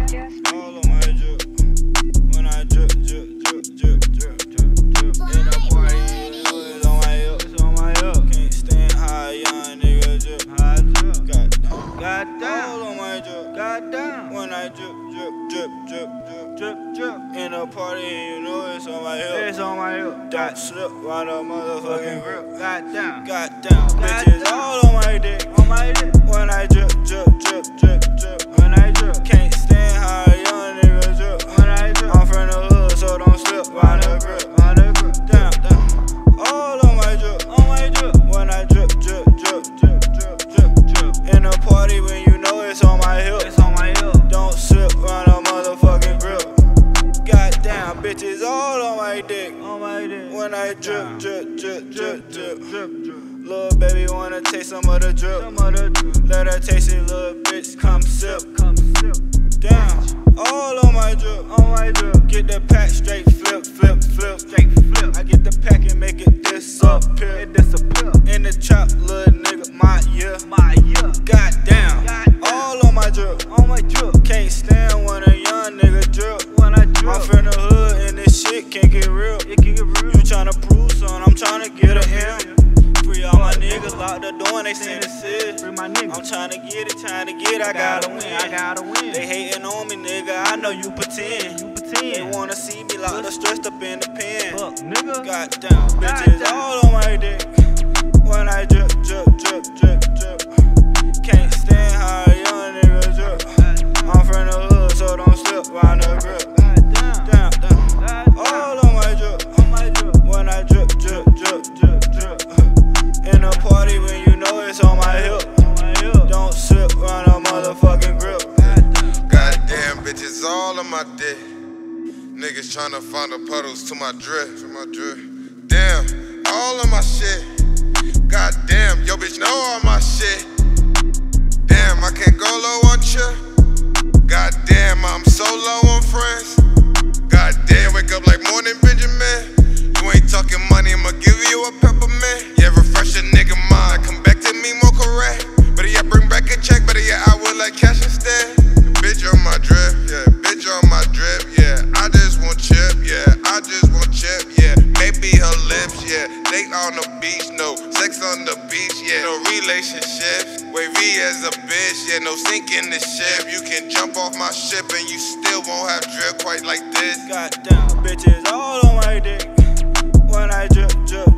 All on my drip. When I drip, drip, drip, drip, drip, drip, drip. In the party, you know it's on my hip. It's on my hip. Can't stand high, young nigga drip. High drip. Goddamn. All on my drip. Goddamn. When I drip, drip, drip, drip, drip, drip, drip. In the party, you know it's on my hip. It's on my hip. Dot slip while the motherfucking grip. Goddamn. Goddamn. Bitches all on my dick. On my dick. When I drip, drip, drip, drip, drip. When I drip. Can't stand high, young nigga drip. When I drip. I'm from the hood, so don't slip while the grip. On the grip. Damn, damn. All on my drip. On my drip. When I drip, drip, drip, drip, drip, drip, drip. In the party when you know it's on my hip. It's on my hip. Don't slip round a motherfucking grip. Goddamn, bitches all on my dick. On my dick. When I drip, drip, drip, drip, drip, drip, drip. Little baby wanna taste some of the drip. Let her taste it, little bitch. Come sip. Come sip. Damn, all on my drip. On my drip. Get the pack straight, flip, flip, flip, straight flip. I get the pack and make it disappear. It disappear. In the trap, little nigga, my year. My year. Goddamn. All on my drip. On my drip. Can't stand when a young nigga drip. When I drip. I'm from the hood and this shit can't get real. It can get real. You tryna prove something, I'm tryna get a M. Free all my niggas locked the door and they saying it's it. Free my niggas. I'm tryna get it, I gotta win. I gotta win. They hating on me, nigga. I know you pretend. You pretend. They wanna see me locked up, stressed up in the pen. Fuck, nigga. Goddamn, bitches all on my dick. When I drip, drip, drip, drip, drip. Can't stand how a young nigga drip. I'm from the hood, so don't slip round the grip. Damn, damn. All on my drip. On my drip. When I drip, drip, drip, drip, drip. In a party when you know it's on my hip. Don't slip round a motherfucking grip. Goddamn, bitches all on my dick. Niggas tryna find the puddles to my drip. Damn, all on my shit. Goddamn, yo bitch know all my shit. Damn, I can't go low on ya. Goddamn, I'm so low on friends. Goddamn, wake up like morning Benjamin. You ain't talking money, I'ma give you a peppermint. Yeah, refresh a nigga mind, come back to me more correct. Better yeah, bring back a check, better yeah, I would like cash instead. Bitch on my drip, yeah, bitch on my drip, yeah. I just want chip, yeah, I just want chip, yeah. Maybe her lips, yeah. Date on the beach, no sex on the beach, yeah. No relationships, wavy as a bitch, yeah. No sinking the ship. You can jump off my ship and you still won't have drip quite like this. Goddamn, bitches all on my dick. When I drip, drip,